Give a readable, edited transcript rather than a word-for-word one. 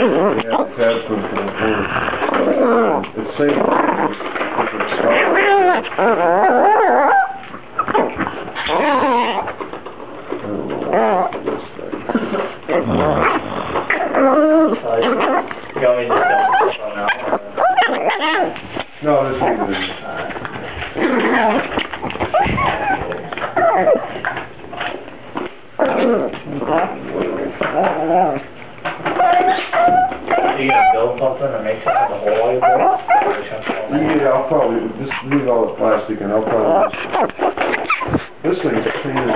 Yeah, tab food for the board. It's safe. You want me to just dump this one out? No, this is good. You gonna build something or make something the whole way built? Yeah, I'll probably just leave all the plastic and I'll probably just... This thing's clean as...